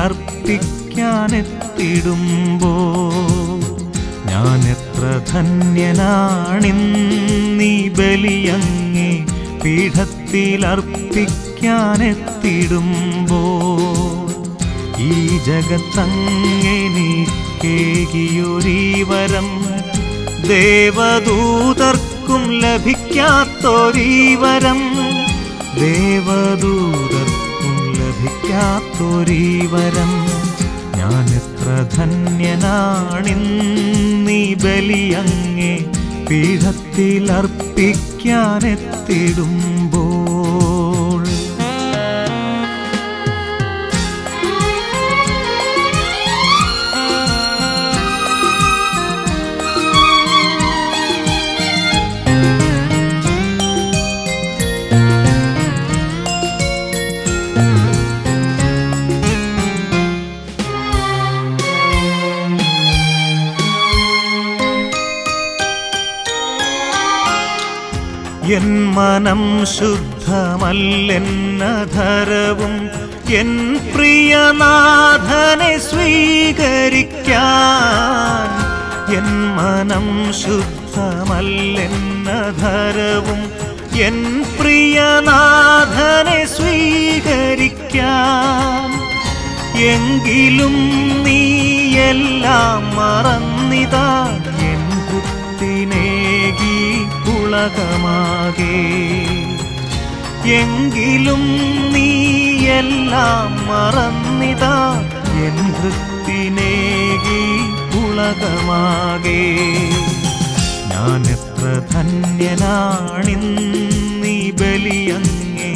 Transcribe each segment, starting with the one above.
പീഠത്തിലർപ്പിക്കാനെത്തിടുമ്പോൾ ഞാൻ എത്ര ധന്യനാണിന്നീ ബലിയങ്ങേ പീഠത്തിലർപ്പിക്കാനെത്തിടുമ്പോൾ ഈ ജഗത്തങ്ങെനിക്കേകിയൊരീ വരം ദേവദൂതർക്കും ലഭിക്കാത്തൊരീ വരം ദേവദൂതർക്കും ലഭിക്കാത്തൊരീ വരം ഞാൻ എത്ര ധന്യനാണിന്നീ ബലിയങ്ങേ പീഠത്തിലർപ്പിക്കാനെത്തിടുമ്പോൾ എൻ മനം ശുദ്ധമല്ലെന്നധരവും എൻ പ്രിയനാഥനെ സ്വീകരിക്കാൻ എൻ മനം ശുദ്ധമല്ലെന്നധരവും എൻ പ്രിയനാഥനെ സ്വീകരിക്കാൻ എങ്കിലും നീ എല്ലാം മറന്നിതാ എൻ കുത്തിനേകി ഉലകമാകെ എങ്കിലും നീ എല്ലാം മറന്നിതാ എൻ ഹൃത്തിനേകി ഉലകമാകെ ഞാൻ എത്ര ധന്യനാണിന്നീ ബലിയങ്ങേ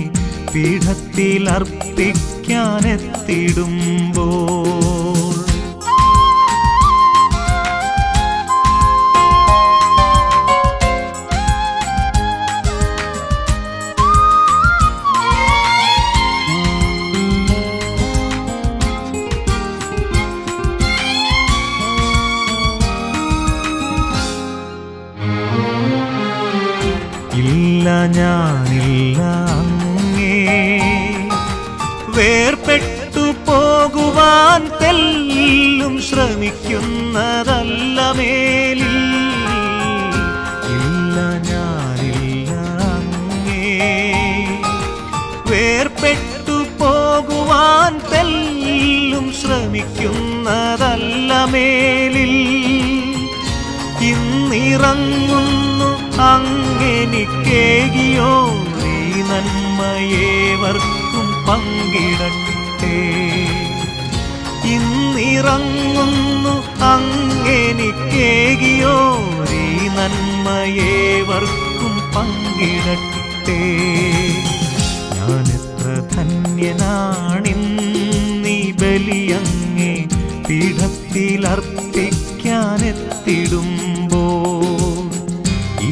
പീഠത്തിലർപ്പിക്കാനെത്തിടുമ്പോൾ ഞാനില്ല അങ്ങേ വേർപെട്ടു പോകുവാൻ തെല്ലും ശ്രമിക്കുന്നതല്ല മേലിൽ ഇല്ല ഞാനില്ല അങ്ങേ വേർപെട്ടു പോകുവാൻ തെല്ലും ശ്രമിക്കുന്നതല്ല മേലിൽ ഇന്നിറങ്ങുന്നു അങ്ങെനിക്കേകിയോ ഈ നന്മയേവർക്കും പങ്കിടട്ടെ ഇന്നിറങ്ങുന്നു അങ്ങെനിക്കേകിയോ ഈ നന്മയേവർക്കും പങ്കിടട്ടെ ഞാൻ എത്ര ധന്യനാണിന്നീ ബലിയങ്ങേ പീഠത്തിലർപ്പിക്കാനെത്തിടുമ്പോൾ ഈ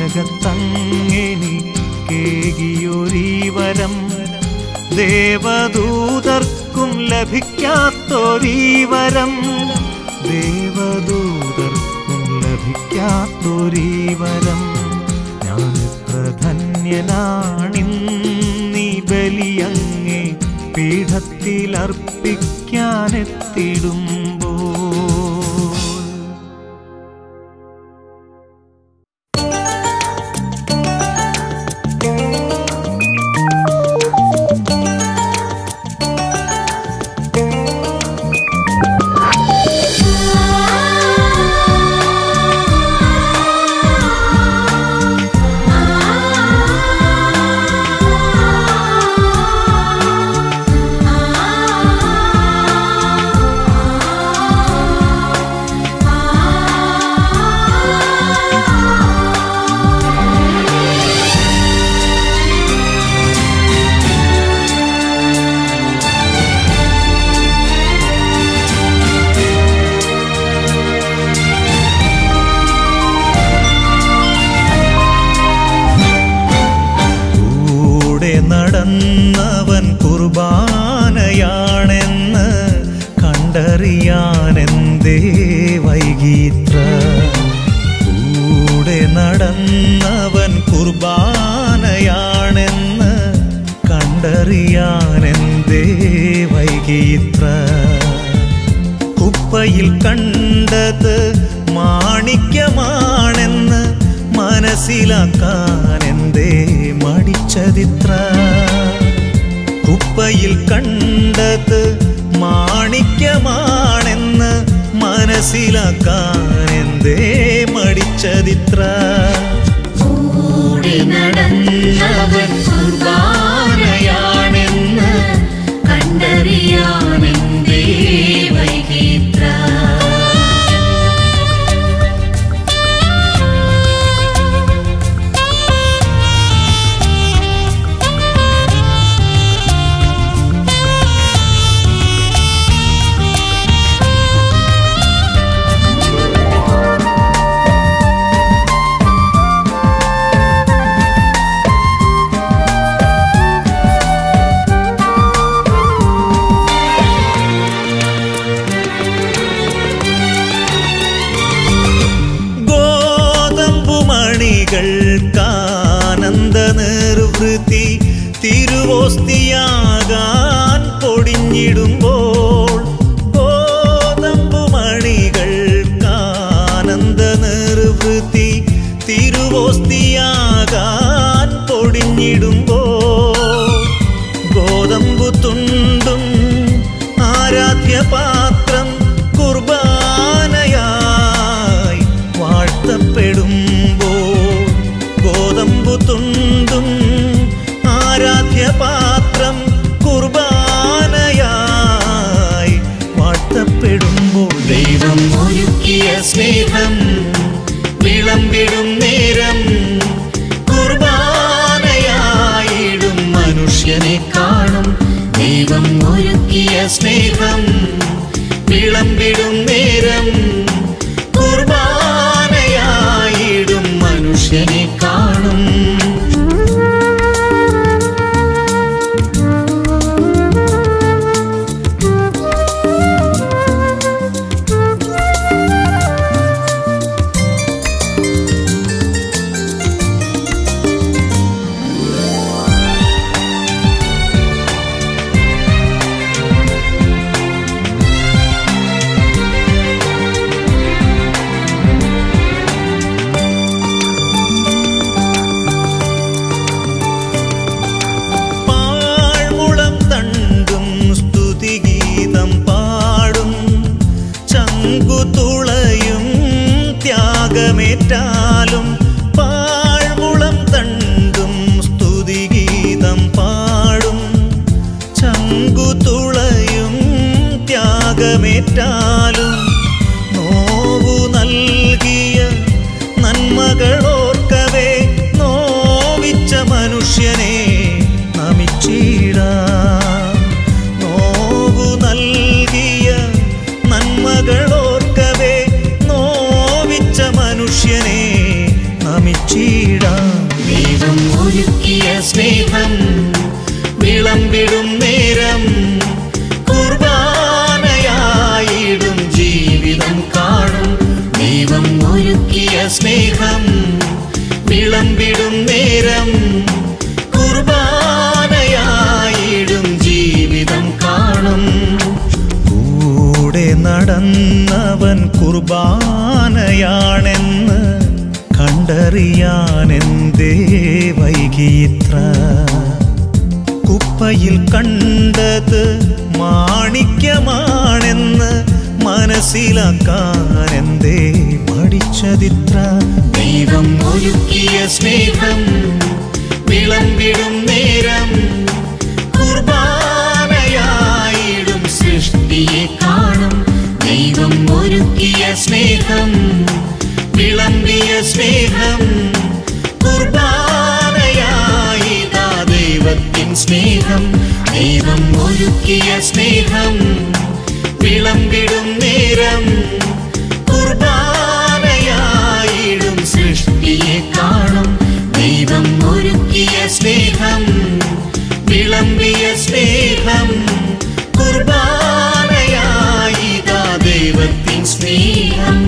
ജഗത്തങ്ങെനിക്കേകിയൊരീ വരം ദേവദൂതർക്കും ലഭിക്കാത്തൊരീ വരം ദേവദൂതർക്കും ലഭിക്കാത്തൊരീ വരം ഞാൻ എത്ര ധന്യനാണിന്നീ ബലിയങ്ങേ പീഠത്തിലർപ്പിക്കാനെത്തിടുമ്പോൾ നടന്നവൻ കുർബാനയാണെന്ന് കണ്ടറിയാനെന്തേ വൈകിത്ര കൂടെ നടന്നവൻ കുർബാനയാണെന്ന് കണ്ടറിയാനെന്തേ വൈകിത്ര കുപ്പയിൽ കണ്ടത് മാണിക്യമാണെന്ന് മനസ്സിലാക്കാൻ എന്തേ മടിച്ചതിത്ര? കുപ്പയിൽ കണ്ടത് മാണിക്യമാണെന്ന് മനസ്സിലാക്കാൻ എന്തേ മടിച്ചതിത്ര? കൂടി നടന്നവൻ കുർബാനയാണെന്ന് കണ്ടറിയാനെന്തേ വൈകിത്ര? ാനന്ദ നിർവൃത്തി തിരുവോസ്തിയാകാൻ പൊടിഞ്ഞിടുമ്പോൾ, ഗോതമ്പുമണികൾക്കാനന്ദ നിർവൃത്തി തിരുവോസ്തിയാകാൻ പൊടിഞ്ഞിടുമ്പോൾ, ഗോതമ്പു തുണ്ടും ആരാധ്യപാത്രം കുർബാനയായി വാഴ്ത്തപ്പെടുമ്പോൾ, ഗോതമ്പു തുണ്ടും ആരാധ്യപാത്രം കുർബാനയായി വാഴ്ത്തപ്പെടുമ്പോൾ, ദൈവം ഒരുക്കിയ സ്നേഹം വിളമ്പിടും നേരം കുർബാനയായിടും മനുഷ്യനെ കാണും. ദൈവം ഒരുക്കിയ സ്നേഹം വിളമ്പിടും നേരം കുർബാനയായിടും മനുഷ്യനെ കാണും. ും പാഴ്മുളം തണ്ടും സ്തുതിഗീതം പാടും, ചങ്കുതുളയും ത്യാഗമേറ്റാലും, നോവു നൽകിയ നന്മകളോർക്കവേ നോവിച്ച മനുഷ്യനെ നമിച്ചിടാം. നോവു നൽകിയ നന്മകളോർക്കവേ മനുഷ്യനെ നമിച്ചിടാം. ദൈവം ഒരുക്കിയ സ്നേഹം വിളമ്പിടും നേരം കുർബാനയായിടും ജീവിതം കാണും. ദൈവം ഒരുക്കിയ സ്നേഹം വിളമ്പിടും നേരം കുർബാനയായിടും ജീവിതം കാണും. കൂടെ നടന്നവൻ കുർബാനയാണെന്ന് കണ്ടറിയാനെന്തേ വൈകിത്ര? കുപ്പയിൽ കണ്ടത് മാണിക്യമാണെന്ന് മനസ്സിലാക്കാൻ എന്തേ മടിച്ചതിത്ര? ദൈവം ഒരുക്കിയ സ്നേഹം വിളമ്പിടും നേരം കുർബാനയായിടും സൃഷ്ടിയെ കാണും. ദൈവം ഒരുക്കിയ സ്നേഹം വിളമ്പിയ സ്നേഹം കുർബാനയായിതാ ദൈവത്തിൻ സ്നേഹം. ദൈവം ഒരുക്കിയ സ്നേഹം വിളമ്പിടും നേരം കുർബാനയായിടും സൃഷ്ടിയെ കാണും. ദൈവം ഒരുക്കിയ സ്നേഹം വിളമ്പിയ സ്നേഹം കുർബാനയായിതാ ദൈവത്തിൻ സ്നേഹം.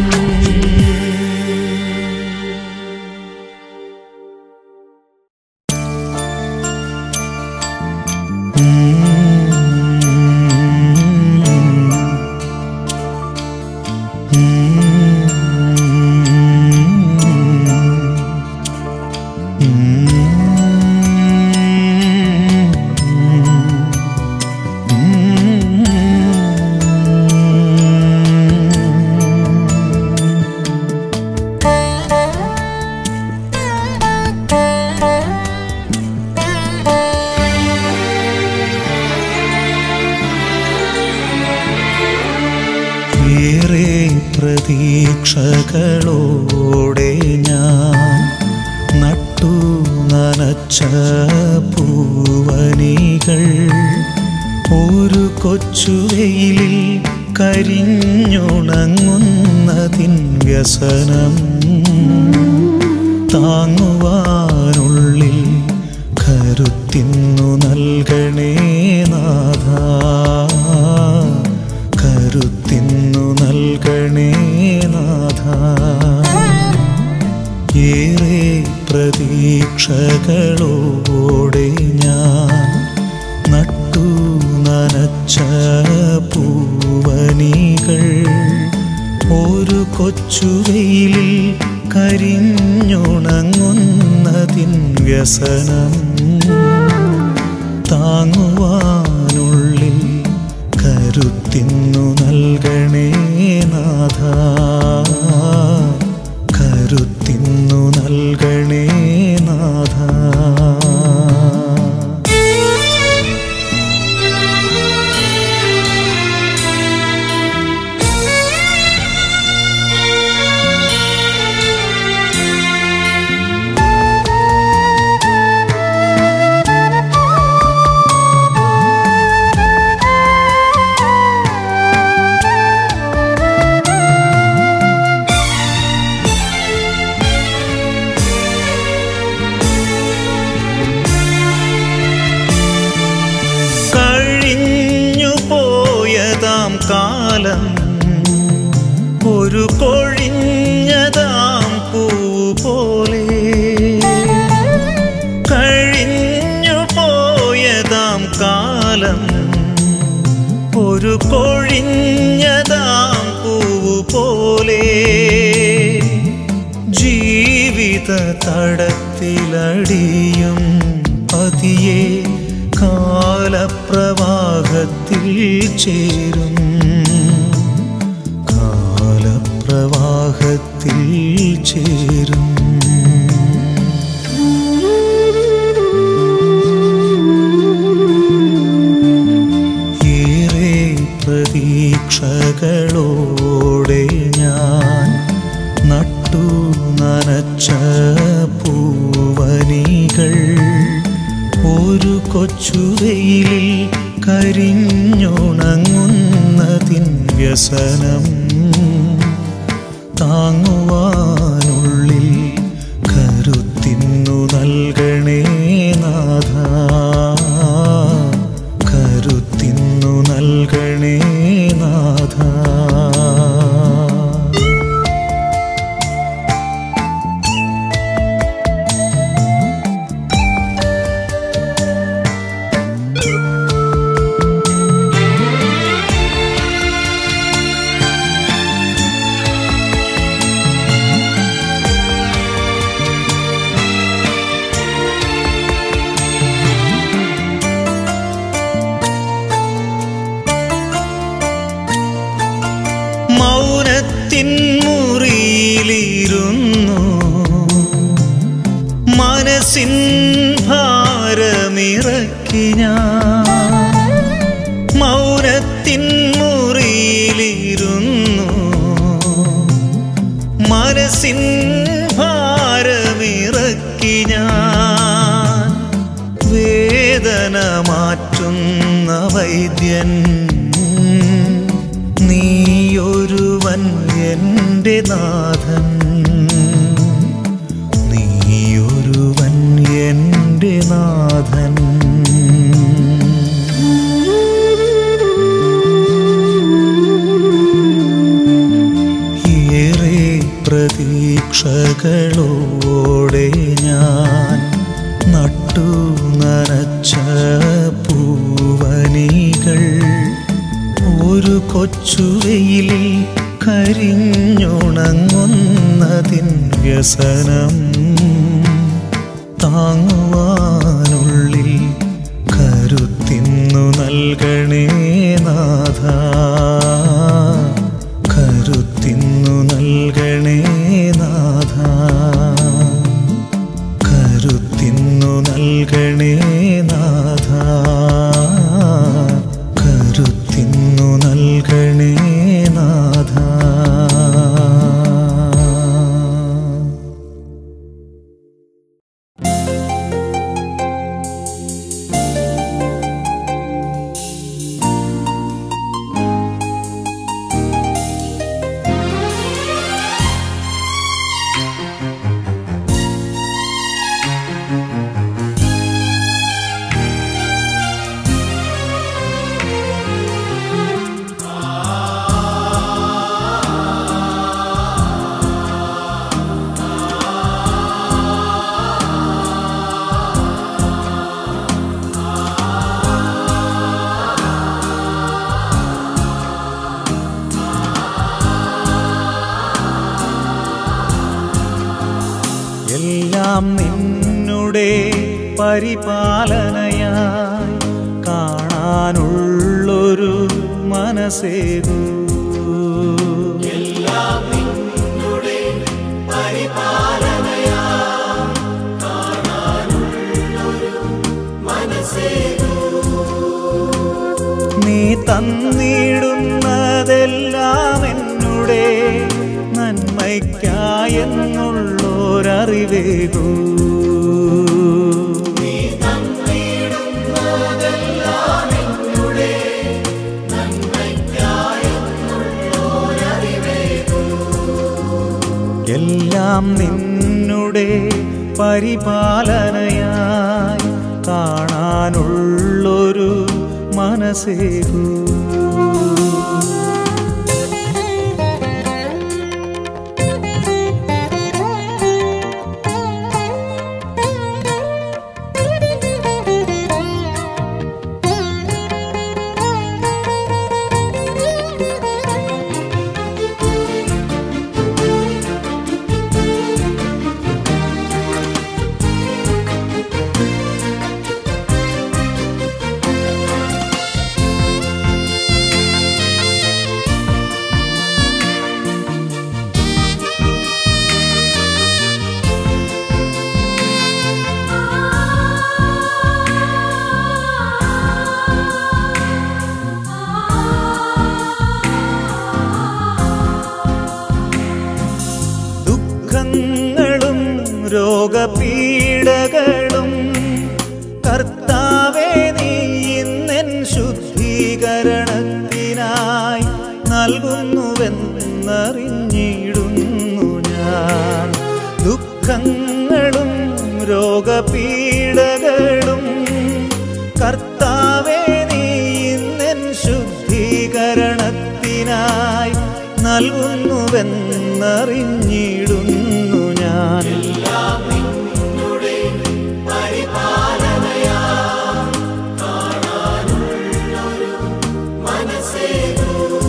ഏറെ പ്രതീക്ഷകളോടെ ഞാൻ നട്ടു നനച്ച പൂവനികൾ ഒരു കൊച്ചുവെയിലിൽ കരിഞ്ഞുണങ്ങുന്നതിൻ വ്യസനം താങ്ങുവാനുള്ളിൽ കരുത്തിന്നു നൽകണേ നാഥ, കരുത്തിന്നു നൽകണേ നാഥ. ഏറെ പ്രതീക്ഷകളോടെ ഞാൻ നട്ടു നനച്ച പൂവനികൾ ഒരു കൊച്ചുവെയിലിൽ കരിഞ്ഞുണങ്ങുന്നതിൻ വ്യസനം താങ്ങുവാനുള്ളിൽ കരുത്തിന്നു നൽകണേ നാഥ, കരുത്തിന്നു നൽകണേ നാഥ. കാലം ഒരു കൊഴിഞ്ഞതാം പൂപോലെ കഴിഞ്ഞു പോയതാം കാലം ഒരു കൊഴിഞ്ഞതാം പൂപോലെ ജീവിത തടത്തിലടിയും പതിയെ കാലപ്രവാഹത്തിൽ ചേരും, കാലപ്രവാഹത്തിൽ ചേരും. ഏറെ പ്രതീക്ഷകളോടെ ഞാൻ നട്ടു നനച്ച പൂവനികൾ ഒരു കൊച്ചുവെയിലിൽ കരിഞ്ഞുണങ്ങുന്നതിൻ വ്യസനം താങ്ങുവാനുള്ളിൽ കരുത്തിന്നു നൽകണേ നാഥ, കരുത്തിന്നു നൽകണേ നാഥ. മൗനത്തിൻ മുറിയിലിരുന്നു മനസ്സിൻ ഭാരമിറക്കി ഞാൻ, മൗനത്തിൻ മുറിയിലിരുന്നു മനസ്സിൻ ഭാരമിറക്കി ഞാൻ. വേദന മാറ്റുന്ന വൈദ്യൻ നീയൊരുവൻ എൻ്റെ നാഥൻ, നീയൊരുവൻ എൻ്റെ നാഥൻ. ഏറെ പ്രതീക്ഷകളോടെ ഞാൻ നട്ടു നനച്ച പൂവനികൾ ഒരു കൊച്ചുവെയിലിൽ കരിഞ്ഞുണങ്ങുന്നതിൻ വ്യസനം താങ്ങുവാനുള്ളിൽ കരുത്തിന്നു നൽകണേ നാഥ, കരുത്തിന്നു നൽകണേ നാഥ, കരുത്തിന്നു നൽകണേ നാഥ, കരുത്തിന്നു നൽകണേ നാഥ. എല്ലാം നിന്നുടെ പരിപാലനയായി കാണാനുള്ളൊരു മനസ്സേകൂ. എല്ലാം നിന്നുടെ പരിപാലനയായി കാണാനുള്ളൊരു മനസ്സേകൂ. നീ തന്നിടുന്നതെല്ലാം എന്നുടെ നന്മയ്ക്കായെന്നുള്ളൊരറിവേകൂ. നീ തന്നിടുന്നതെല്ലാം എന്നുടെ നന്മയ്ക്കായെന്നുള്ളൊരറിവേകൂ. എല്ലാം നിന്നുടെ പരിപാലനയായി കാണാനുള്ളൊരു മനസ്സേകൂ. ദുഃഖങ്ങളും രോഗപീഡകളും കർത്താവേ നീ ഇന്നെൻ ശുദ്ധീകരണത്തിനായി നൽകുന്നുവെന്നറിഞ്ഞിടുന്നു ഞാൻ. ദുഃഖങ്ങളും രോഗപീഡകളും കർത്താവേ നീ ഇന്നെൻ ശുദ്ധീകരണത്തിനായി നൽകുന്നുവെന്നറിഞ്ഞിടുന്നു ഞാൻ. എല്ലാം നിന്നുടെ പരിപാലനയായി കാണാനുള്ളൊരു മനസ്സേകൂ.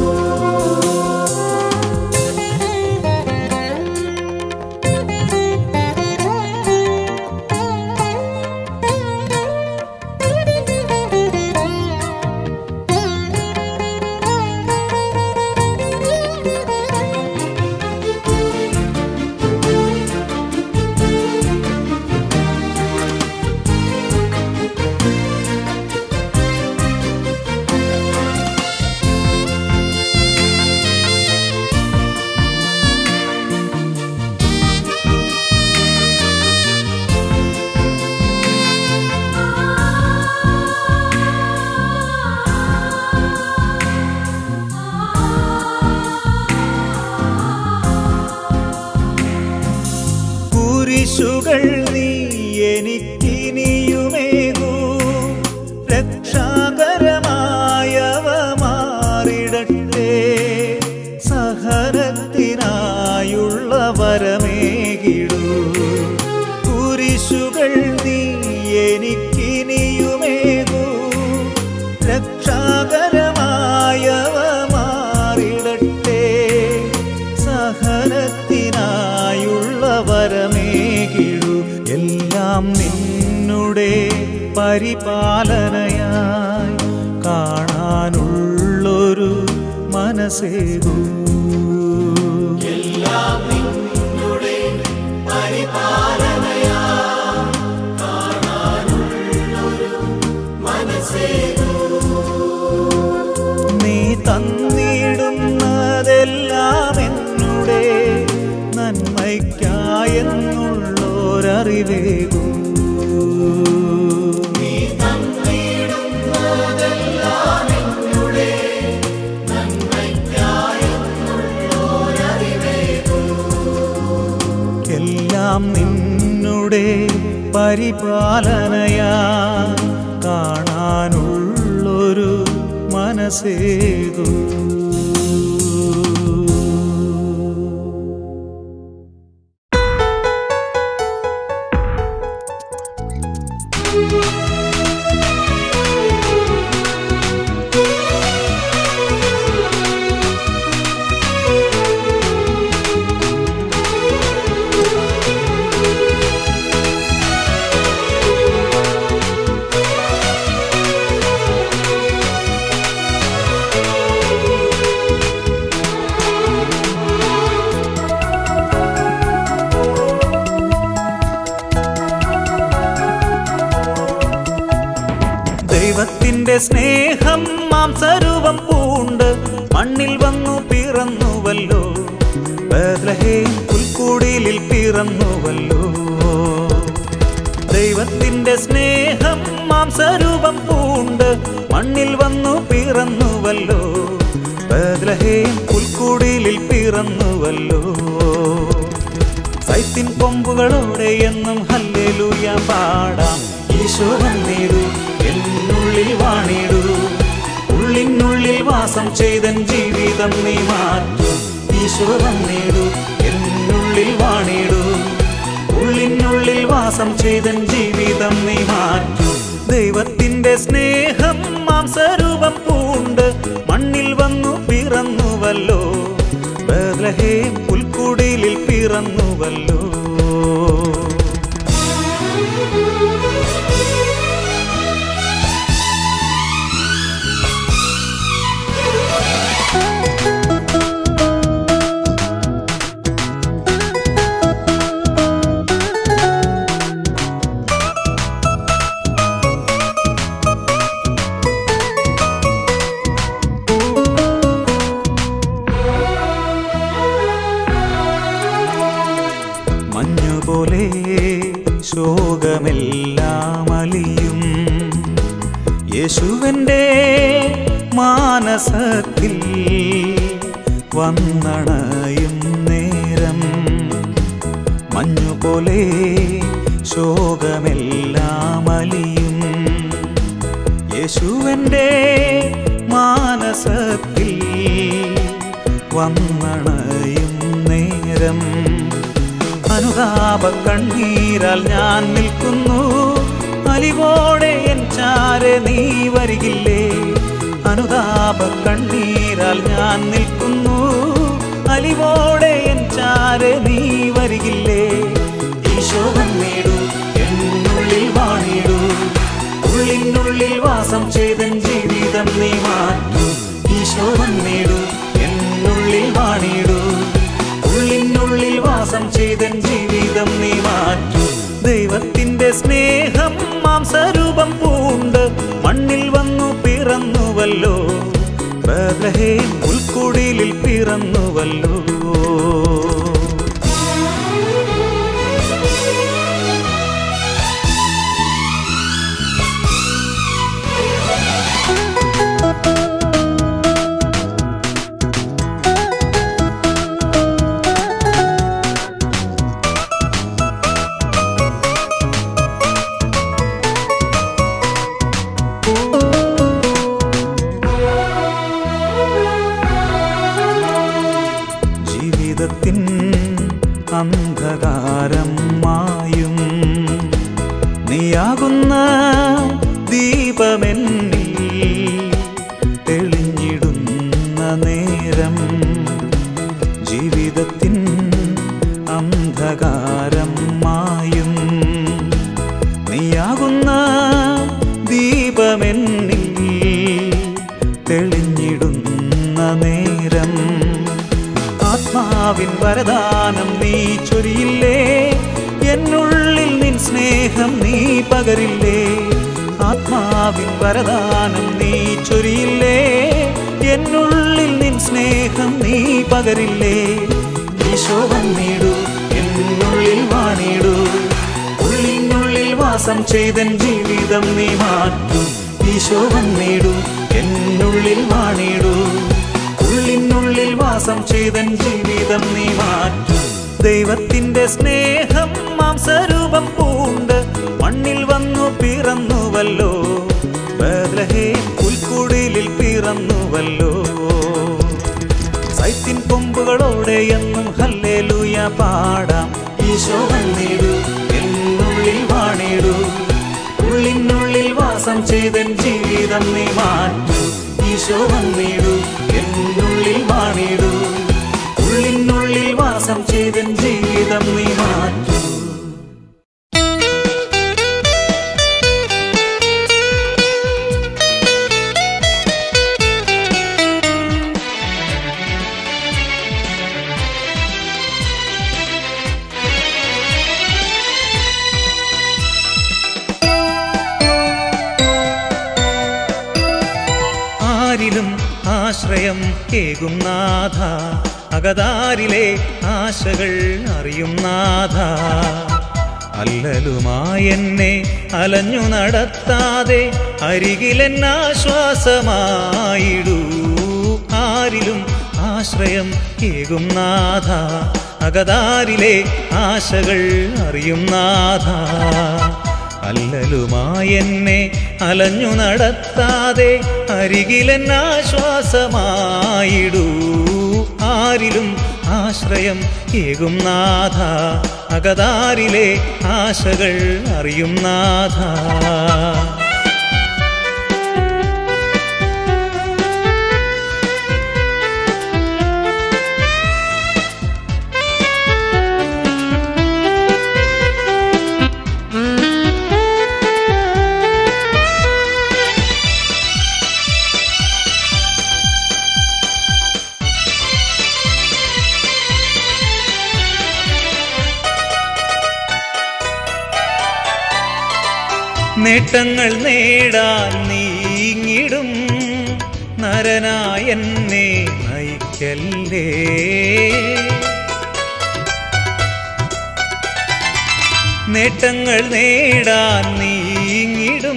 കുരിശുകൾ നീ എനിക്കിനിയുമേകൂ. രക്ഷാകരമായവ മാറിടട്ടെ. സഹനത്തിനായുള്ള വരമേകിടൂ. കുരിശുകൾ നീ എനിക്കിനിയുമേകൂ. രക്ഷാകരമായവ മാറിടട്ടെ. സഹനത്തിനായുള്ള വരമേകിടൂ. എല്ലാം നിന്നുടെ പരിപാലനയായി കാണാനുള്ളൊരു മനസ്സേകൂ. എല്ലാം നിന്നുടെ പരിപാലനയായി കാണാനുള്ളൊരു മനസ്സേകൂ. നീ തന്നിടുന്നതെല്ലാം എന്നുടെ നന്മയ്ക്കായെന്നുള്ളൊരറിവേകൂ. നീ തന്നിടുന്നതെല്ലാം എന്നുടെ നന്മയ്ക്കായെന്നുള്ളൊരറിവേകൂ. എല്ലാം നിന്നുടെ പരിപാലനയായി കാണാനുള്ളൊരു മനസ്സേകൂ. ദൈവത്തിന്റെ സ്നേഹം മാംസരൂപം പൂണ്ട് മണ്ണിൽ വന്നു പിറന്നുവല്ലോ. ബേത്ലഹേം പുൽക്കൂടിലിൽ പിറന്നുവല്ലോ. ദൈവത്തിന്റെ സ്നേഹം മാംസരൂപം പൂണ്ട് മണ്ണിൽ വന്നു പിറന്നുവല്ലോ. ബേത്ലഹേം പുൽക്കൂടിലിൽ പിറന്നുവല്ലോ. സൈത്തിൻ കൊമ്പുകളോടെ എന്നും ഹല്ലേലൂയ പാടാം. ഈശോ വന്നിടൂ, എന്നുള്ളിൽ വാണിടൂ. ഉള്ളിനുള്ളിൽ വാസം ചെയ്തൻ ജീവിതം നീ മാറ്റും. ഈശോ വന്നിടൂ, എന്നുള്ളിൽ വാണിടൂ. ഉള്ളിനുള്ളിൽ വാസം ചെയ്തൻ ജീവിതം നീ മാറ്റും. ദൈവത്തിന്റെ സ്നേഹം മാംസരൂപം പൂണ്ട് മണ്ണിൽ വന്നു പിറന്നുവല്ലോ. ബേത്ലഹേം പുൽക്കൂടിലിൽ പിറന്നുവല്ലോ. മഞ്ഞുപോലെ ശോകമെല്ലാം അലിയും യേശുവിൻ്റെ മാനസത്തിൽ വന്നണയും നേരം. മഞ്ഞുപോലെ ശോകമെല്ലാം അലിയും യേശുവിൻ്റെ മാനസത്തിൽ വന്നണയും നേരം. അനുതാപ കണ്ണീരാൽ ഞാൻ നിൽക്കുന്നു, അലിവോടെ എൻ ചാരെ നീ വരികില്ലേ. അനുതാപ കണ്ണീരാൽ ഞാൻ നിൽക്കുന്നു, അലിവോടെ എൻ ചാരെ നീ വരികില്ലേ. ഈശോ വന്നിടൂ, എന്നുള്ളിൽ വാണിടൂ. ഉള്ളിനുള്ളിൽ വാസം ചെയ്തൻ ജീവിതം നീ മാറ്റൂ. ഈശോ വന്നിടൂ, എന്നുള്ളിൽ വാണിടൂ. ഉള്ളിനുള്ളിൽ വാസം ചെയ്തൻ ജീവിതം നീ മാറ്റൂ. ദൈവത്തിന്റെ സ്നേഹം മാംസരൂപം പൂണ്ട് മണ്ണിൽ വന്നു പിറന്നുവല്ലോ. ബേത്ലഹേം പുൽക്കൂടിലിൽ പിറന്നുവല്ലോ. ജീവിതത്തിൻ അന്ധകാരം മായും നീയാകുന്ന ദീപമെന്നിൽ തെളിഞ്ഞിടുന്ന നേരം. ജീവിതത്തിൻ അന്ധകാരം മായും നീയാകുന്ന ദീപമെന്നിൽ തെളിഞ്ഞിടുന്ന നേരം. ആത്മാവിൻ വരദാനം നീ ചൊരിയില്ലേ, എന്നുള്ളിൽ നിൻ സ്നേഹം നീ പകരില്ലേ. ആത്മാവിൻ വരദാനം നീ ചൊരിയില്ലേ, എന്നുള്ളിൽ നിൻ സ്നേഹം നീ പകരില്ലേ. ഈശോ വന്നിടൂ, എന്നുള്ളിൽ വാണിടൂ. ഉള്ളിനുള്ളിൽ വാസം ചെയ്തൻ ജീവിതം നീ മാറ്റും. ഈശോ വന്നിടൂ, എന്നുള്ളിൽ വാണിടൂ. ഉള്ളിനുള്ളിൽ വാസം ചെയ്തൻ ജീവിതം നീ മാറ്റും. ദൈവത്തിന്റെ സ്നേഹം മാംസരൂപം പൂണ്ട് മണ്ണിൽ വന്നു പിറന്നുവല്ലോ. ബേത്ലഹേം പുൽക്കൂടിലിൽ പിറന്നുവല്ലോ. സൈത്തിൻ കൊമ്പുകളോടെ എന്നും ഹല്ലേലൂയ പാടാം. ഈശോ വന്നിടൂ, എന്നുള്ളിൽ വാണിടൂ. ഉള്ളിനുള്ളിൽ വാസം ചെയ്തൻ ജീവിതം നീ മാറ്റൂ. ഈശോ വന്നിടൂ, എന്നുള്ളിൽ വാണിടൂ. ഉള്ളിനുള്ളിൽ വാസം ചെയ്തൻ ജീവിതം നീ മാറ്റൂ. ഏകും നാഥ, അകതാരിലെ ആശകൾ അറിയും നാഥ. അല്ലലുമായെന്നെ അലഞ്ഞു നടത്താതെ അരികിലെന്നാശ്വാസമായിടൂ. ആരിലും ആശ്രയം ഏകും നാഥ, അകതാരിലെ ആശകൾ അറിയും നാഥ. അല്ലലുമായെന്നെ അലഞ്ഞു നടത്താതെ അരികിലെന്നാശ്വാസമായിടൂ. ആരിലും ആശ്രയം ഏകും നാഥ, അകതാരിലെ ആശകൾ അറിയും നാഥ. നേട്ടങ്ങൾ നേടാൻ നീങ്ങിടും നരനായെന്നെ നയിക്കല്ലേ. നേട്ടങ്ങൾ നേടാൻ നീങ്ങിടും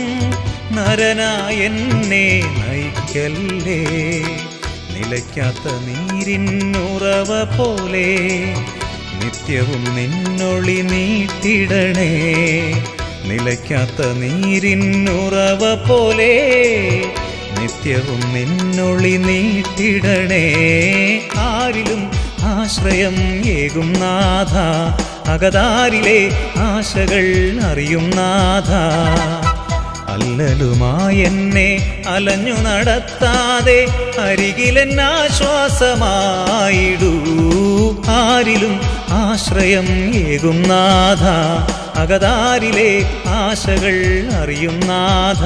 നരനായെന്നെ നയിക്കല്ലേ. നിലയ്ക്കാത്ത നീരിന്നുറവ പോലെ നിത്യവും നിന്നൊളി നീട്ടിടണേ. നിലയ്ക്കാത്ത നീരിന്നുറവ പോലെ നിത്യവും നിന്നൊളി നീട്ടിടണേ. ആരിലും ആശ്രയം ഏകും നാഥ, അകതാരിലെ ആശകൾ അറിയും നാഥ. അല്ലലുമായെന്നെ അലഞ്ഞു നടത്താതെ അരികിലെന്നാശ്വാസമായിടൂ. ആരിലും ആശ്രയം ഏകും നാഥ, അകതാരിലെ ആശകൾ അറിയും നാഥ.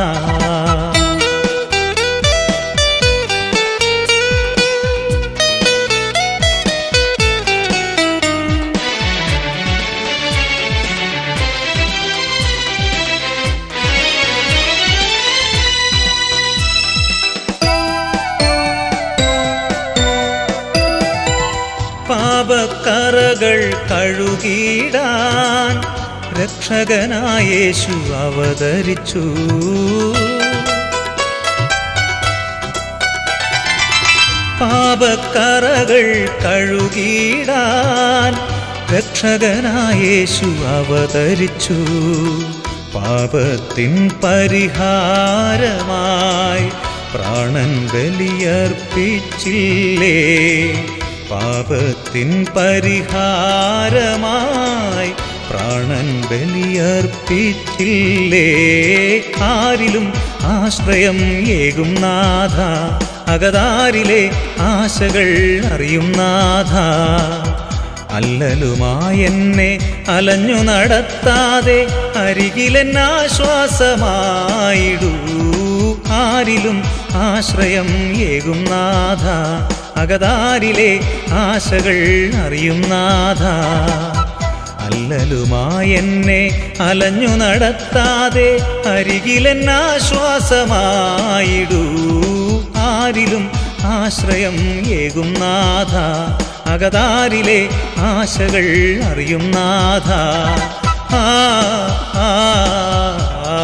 പാപക്കറകൾ കഴുകിടാൻ രക്ഷകനായ യേശു അവതരിച്ചു. പാപക്കറകൾ കഴുകിടാൻ രക്ഷകനായ യേശു അവതരിച്ചു. പാപത്തിൻ പരിഹാരമായി പ്രാണൻ ബലിയർപ്പിച്ചില്ലേ. പാപത്തിൻ പരിഹാരമായി പ്രാണൻ ബലിയർപ്പിച്ചില്ലേ. ആരിലും ആശ്രയം ഏകും നാഥ, അകതാരിലെ ആശകൾ അറിയും നാഥ. അല്ലലുമായെന്നെ അലഞ്ഞു നടത്താതെ അരികിലെന്നാശ്വാസമായിടൂ. ആരിലും ആശ്രയം ഏകും നാഥ, അകതാരിലെ ആശകൾ അറിയും നാഥ. അല്ലലുമായെന്നെ അലഞ്ഞു നടത്താതെ അരികിലെന്നാശ്വാസമായിടൂ. ആരിലും ആശ്രയം ഏകും നാഥ, അകതാരിലെ ആശകൾ അറിയും നാഥ. ആ ആ ആ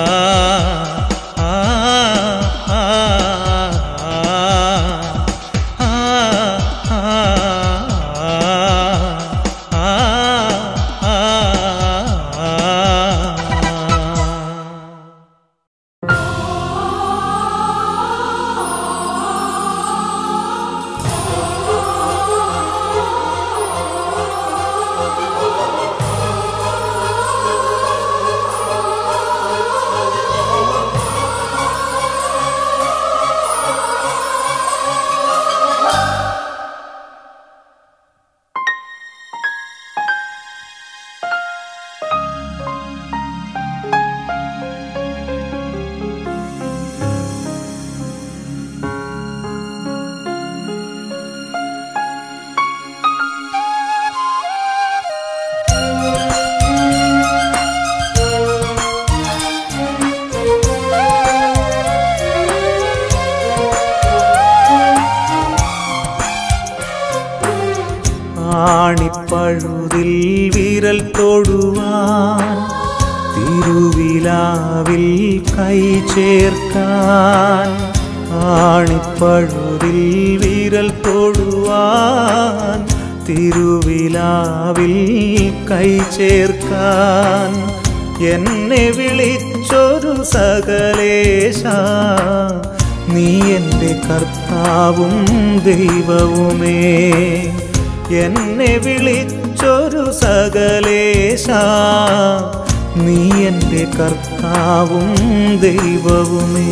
ആണിപ്പഴുതിൽ വിരൽ തൊടുവാൻ തിരുവിലാവിൽ കൈ ചേർക്കാൻ ആണിപ്പഴുതിൽ വിരൽ തൊടുവാൻ തിരുവിലാവിൽ കൈ ചേർക്കാൻ എന്നെ വിളിച്ചൊരു സകലേശ നീ എൻ്റെ കർത്താവും ദൈവവുമേ എന്നെ വിളിച്ചൊരു സകലേശ നീ എൻ്റെ കർത്താവും ദൈവവുമേ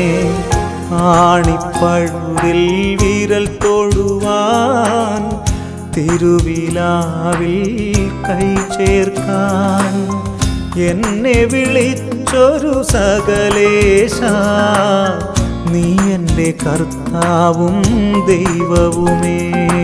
ആണിപ്പഴുതിൽ വിരൽ തൊടുവാൻ തിരുവിലാവിൽ കൈ ചേർക്കാൻ എന്നെ വിളിച്ചൊരു സകലേശ നീ എൻ്റെ കർത്താവും ദൈവവുമേ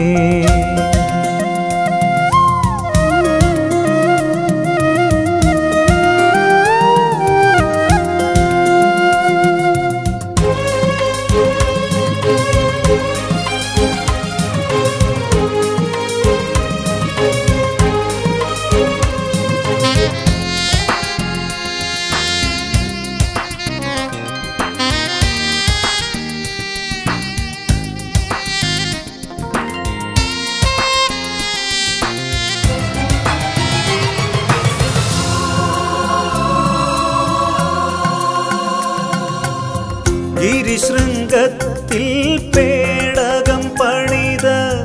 ഗിരിശൃംഗത്തിൽ പേടകം പണിത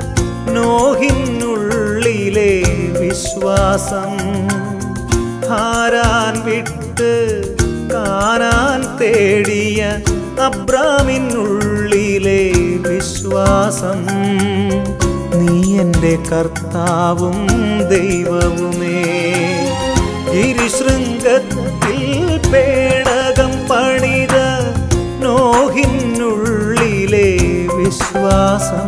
നോഹിനുള്ളിലെ വിശ്വാസം ഹാരാൻ വിട്ട് കാനാൻ തേടിയ അബ്രാമിനുള്ളിലെ വിശ്വാസം നീ എൻ്റെ കർത്താവും ദൈവവുമേ ഗിരിശൃംഗത്തിൽ പേടകം പണിത നോഹിനുള്ളിലെ വിശ്വാസം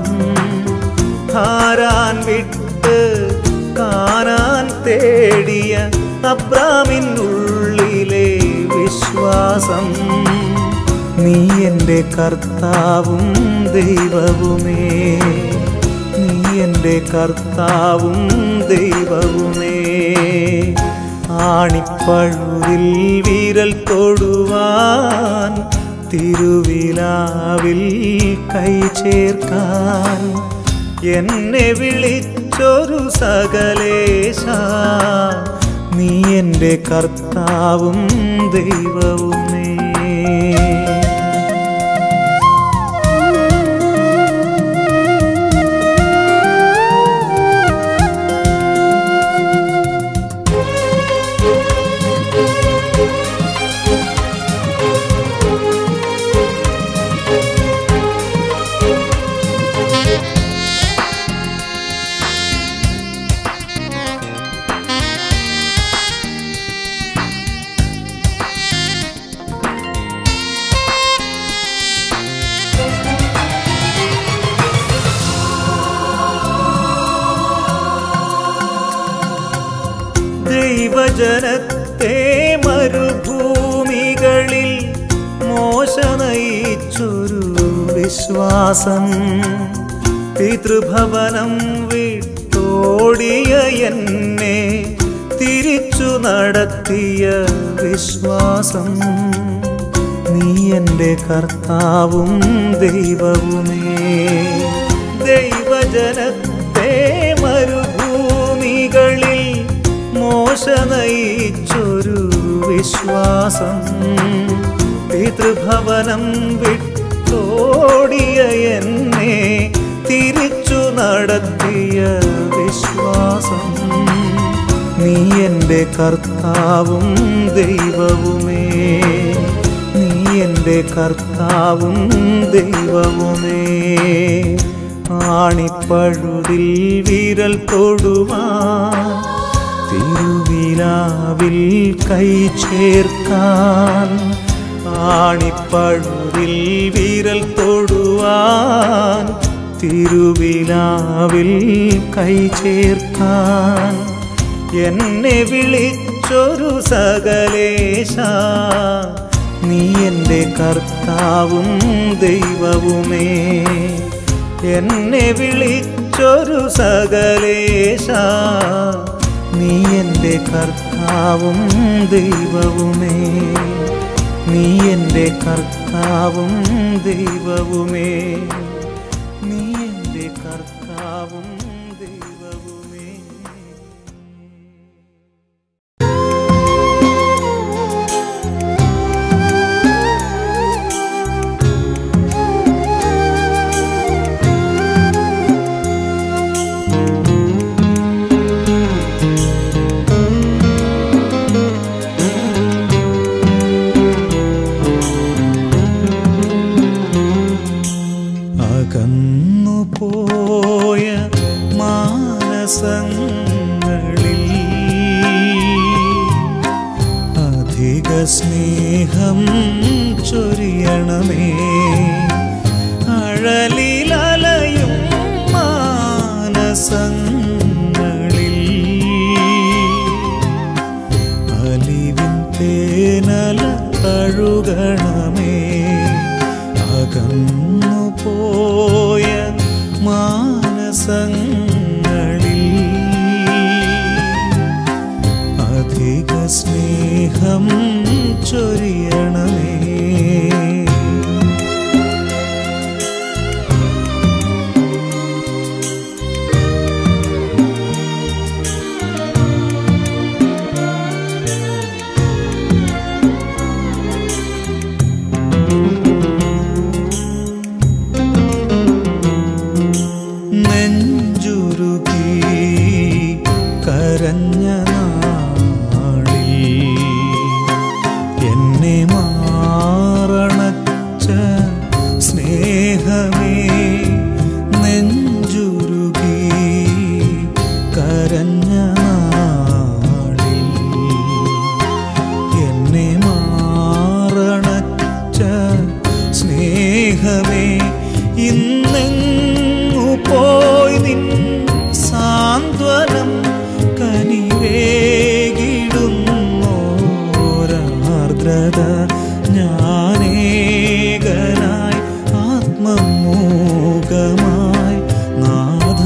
ഹാരാൻ വിട്ട് കാനാൻ തേടിയ അബ്രാമിനുള്ളിലെ വിശ്വാസം നീ എൻ്റെ കർത്താവും ദൈവവുമേ നീ എൻ്റെ കർത്താവും ദൈവവുമേ ആണിപ്പഴുതിൽ വിരൽ തൊടുവാൻ തിരുവിലാവിൽ കൈ ചേർക്കാൻ എന്നെ വിളിച്ചൊരു സകലേശ നീ എൻ്റെ കർത്താവും ദൈവവുമേ ദൈവജനത്തെ മരുഭൂമികളിൽ മോശ നയിച്ചൊരു വിശ്വാസം പിതൃഭവനം വിട്ടോടിയ എന്നെ തിരിച്ചു നടത്തിയ വിശ്വാസം നീ എൻ്റെ കർത്താവും ദൈവവുമേ ദൈവജനത്തെ മരുഭൂമികളിൽ മോശ നയിച്ചൊരു വിശ്വാസം പിതൃഭവനം വിട്ടോടിയ എന്നെ തിരിച്ചു നടത്തിയ വിശ്വാസം നീ എൻ്റെ കർത്താവും ദൈവവുമേ നീ എൻ്റെ കർത്താവും ദൈവവുമേ ആണിപ്പഴുതിൽ വിരൽ തൊടുവാൻ തിരുവിലാവിൽ കൈ ചേർക്കാൻ ആണിപ്പഴുതിൽ വിരൽ തൊടുവാൻ തിരുവിലാവിൽ കൈ ചേർക്കാൻ എന്നെ വിളിച്ചൊരു സകലേശ നീ എൻ്റെ കർത്താവും ദൈവവുമേ എന്നെ വിളിച്ച വിളിച്ചൊരു സകലേശ നീ എൻ്റെ കർത്താവും ദൈവവുമേ നീ എൻ്റെ കർത്താവും ദൈവവുമേ നീ എൻ്റെ കർത്താവും ദൈവവുമേ അകന്നുപോയ മാനസങ്ങളിൽ അധിക സ്നേഹം ചൊരിയണമേ അഴലിലലയും മാനസങ്ങളിൽ അലിവിൻ തേനല തഴുകണമേ അകന്നുപോയ മാനസങ്ങളിൽ അധിക സ്നേഹം ചൊരിയണമേ കരഞ്ഞ നാളിൽ എന്നെ മാറണച്ച സ്നേഹമേ നെഞ്ചുരുകി കരഞ്ഞ നാളിൽ എന്നെ മാറണച്ച സ്നേഹമേ ഇന്നെങ്ങു പോയി നിൻ സാന്ത്വനം കനിവേകിടുന്നോരാർദ്രത ഞാനേകനായി ആത്മമൂകമായി നാഥ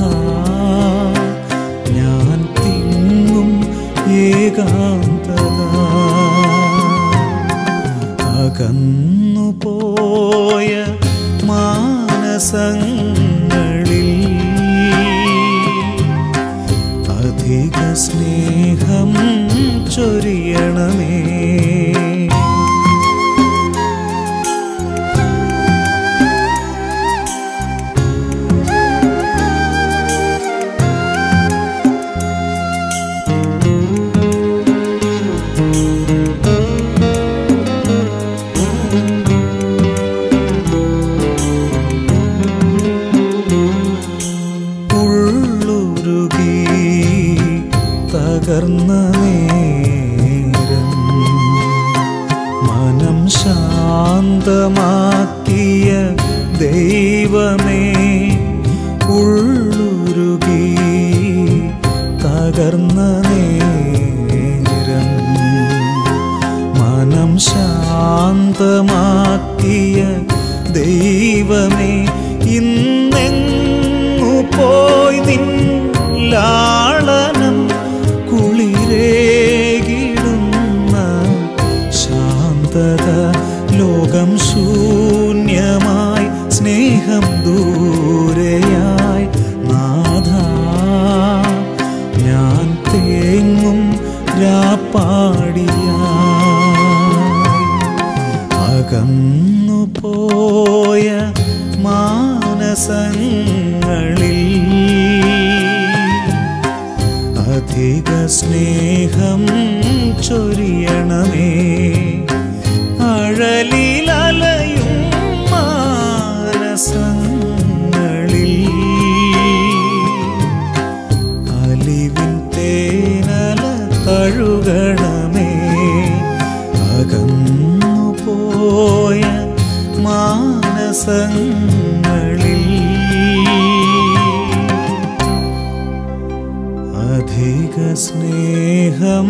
ഞാൻ തിങ്ങും ഏകാന്തത അകന്നുപോയ മാനസങ്ങളിൽ അധിക സ്നേഹം ചൊരിയണമേ തകർന്ന നേരം മനം ശാന്തമാക്കിയ ദൈവമേ ഉള്ളുരുകി തകർന്ന നേരം മനം ശാന്തമാക്കിയ ദൈവമേ ഇന്നെങ്ങു പോയി നിൻ ലാളനം കുളിരേകിടുന്ന ശാന്തത ലോകം ശൂന്യമായി സ്നേഹം ദൂരെയായി നാഥ ഞാൻ തേങ്ങും രാപ്പാടിയായി അകന്നുപോയ മാനസങ്ങളിൽ അധിക സ്നേഹം ചൊരിയണമേ അഴലിലലയും മാനസങ്ങളിൽ അലിവിൻ തേനല തഴുകണമേ അകന്നുപോയ മാനസങ്ങളിൽ അധിക സ്നേഹം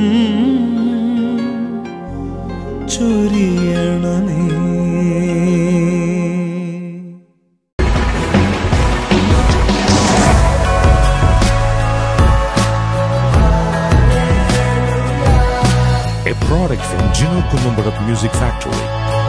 ചൊരിയണമേ product from Gino Columbarat Music Factory.